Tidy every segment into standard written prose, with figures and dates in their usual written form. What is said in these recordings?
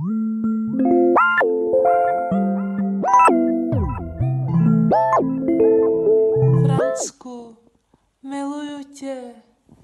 Francku, miluju tě.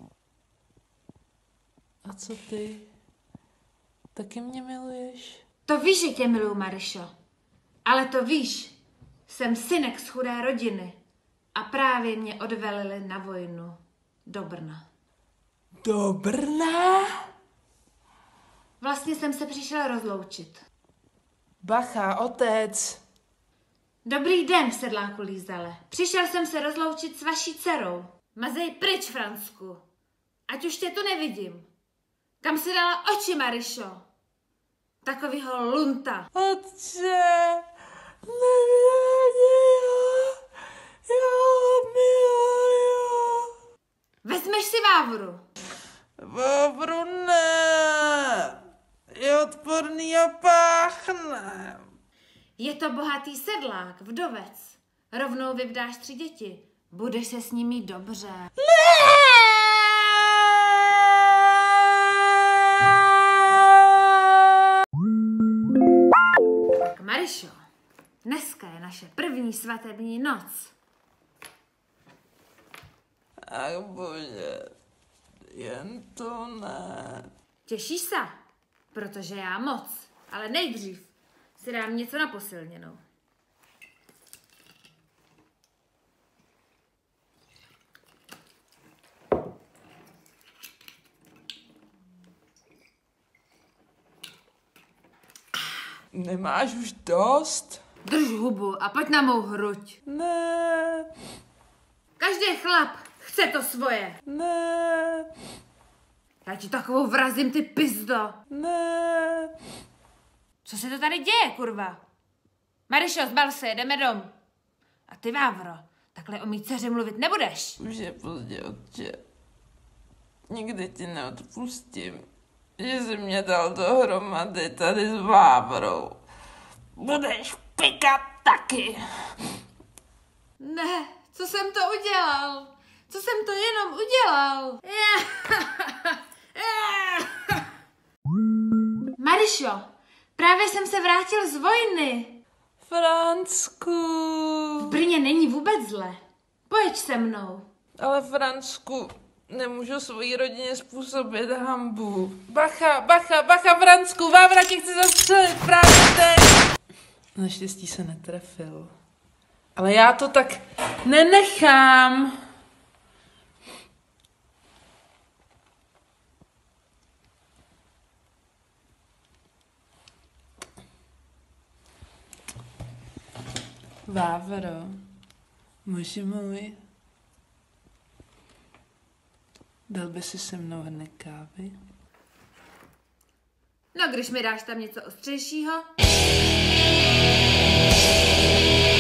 A co ty? Taky mě miluješ? To víš, že tě miluju, Marišo. Ale to víš, jsem synek z chudé rodiny a právě mě odvelili na vojnu do Brna. Do Brna? Vlastně jsem se přišel rozloučit. Bacha, otec. Dobrý den, sedláku Lízale. Přišel jsem se rozloučit s vaší dcerou. Mazej pryč, Francku. Ať už tě tu nevidím. Kam si dala oči, Marišo? Takovýho lunta. Otče, nevěděl, já ho miluju. Vezmeš si Vávru. Vávru ne, je odporný a páchne. Je to bohatý sedlák, vdovec. Rovnou vyvdáš 3 děti. Budeš se s ním mít dobře. Tak Marišo, dneska je naše první svatební noc. Ach bože, jen to ne. Těšíš se? Protože já moc. Ale nejdřív si dám něco na posilněnou. Nemáš už dost? Drž hubu a pojď na mou hruď. Ne, Každý chlap chce to svoje. ne, Já ti takovou vrazím, ty pizdo. ne. Co se to tady děje, kurva? Marišo, zbal se, jdeme domů. A ty, Vávro, takhle o mý dceři mluvit nebudeš. Už je pozdě, otče. Nikdy ti neodpustím, že jsi mě dal dohromady tady s Vávrou. Budeš pikat taky. Ne, co jsem to udělal? Co jsem to jenom udělal? Marišo, právě jsem se vrátil z vojny. Francku. V Brně není vůbec zle. Pojď se mnou. Ale Francku, nemůžu svojí rodině způsobit hanbu. Bacha, bacha, bacha, Francku, Vávra tě chce zastřelit právě teď. Naštěstí se netrefil. Ale já to tak nenechám. Vávro, muži můj, dal by si se mnou hrnek kávy? No, když mi dáš tam něco ostřejšího.